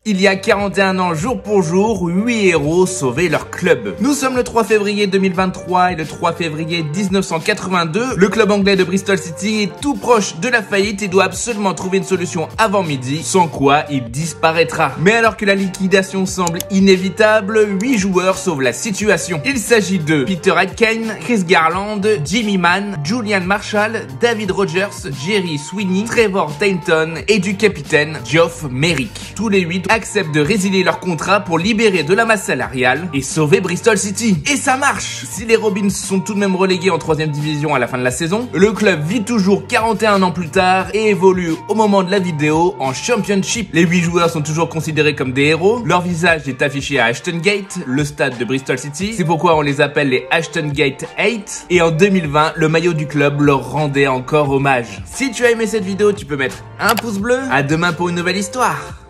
Il y a 41 ans, jour pour jour, 8 héros sauvaient leur club. Nous sommes le 3 février 2023 et le 3 février 1982. Le club anglais de Bristol City est tout proche de la faillite et doit absolument trouver une solution avant midi, sans quoi il disparaîtra. Mais alors que la liquidation semble inévitable, 8 joueurs sauvent la situation. Il s'agit de Peter Aitken, Chris Garland, Jimmy Mann, Julian Marshall, David Rogers, Jerry Sweeney, Trevor Tainton et du capitaine Geoff Merrick. Tous les 8 acceptent de résilier leur contrat pour libérer de la masse salariale et sauver Bristol City. Et ça marche! Si les Robins sont tout de même relégués en 3ème division à la fin de la saison, le club vit toujours 41 ans plus tard et évolue au moment de la vidéo en Championship. Les 8 joueurs sont toujours considérés comme des héros. Leur visage est affiché à Ashton Gate, le stade de Bristol City. C'est pourquoi on les appelle les Ashton Gate 8. Et en 2020, le maillot du club leur rendait encore hommage. Si tu as aimé cette vidéo, tu peux mettre un pouce bleu. À demain pour une nouvelle histoire.